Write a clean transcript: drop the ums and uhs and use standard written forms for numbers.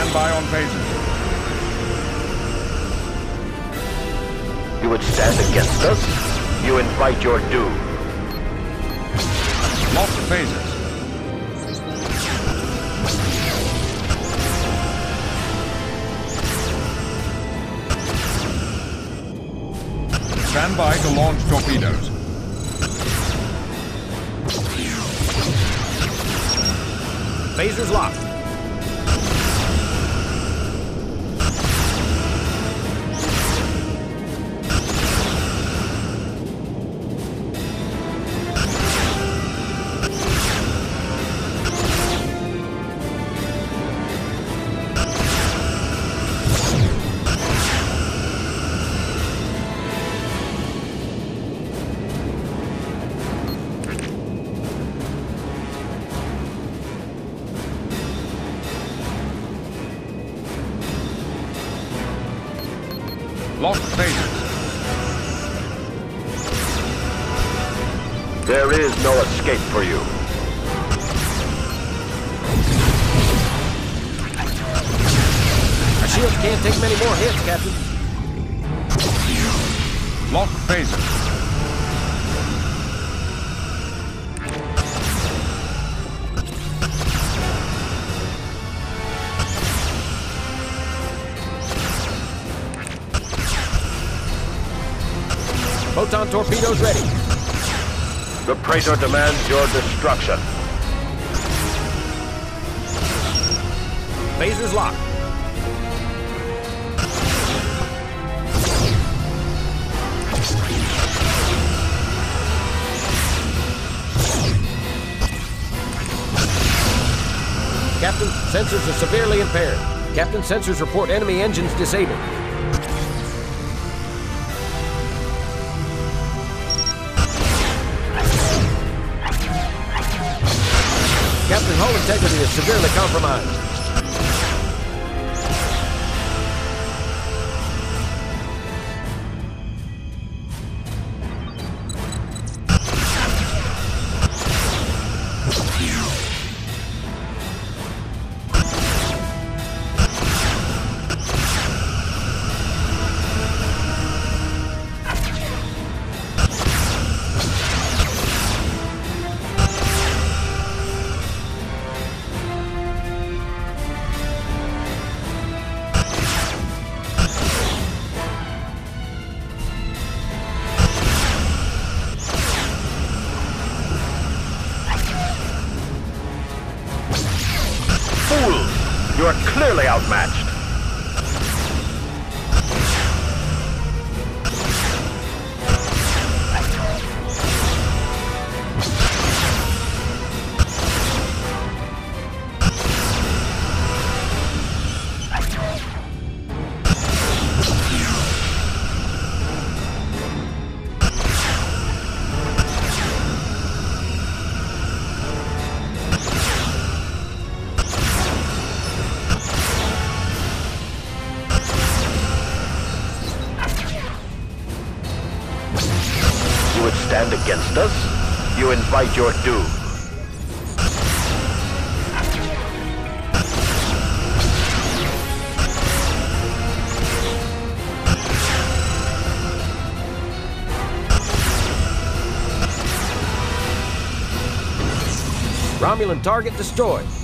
Stand by on phasers. You would stand against us? You invite your doom. Lost phasers. Stand by to launch torpedoes. Phasers locked. Lost phasers. There is no escape for you. Our shields can't take many more hits, Captain. Lost phasers. Photon torpedoes ready. The Praetor demands your destruction. Phasers locked. Captain, sensors are severely impaired. Captain, sensors report enemy engines disabled. Captain, hull integrity is severely compromised. You are clearly outmatched. You would stand against us? You invite your doom. Romulan target destroyed.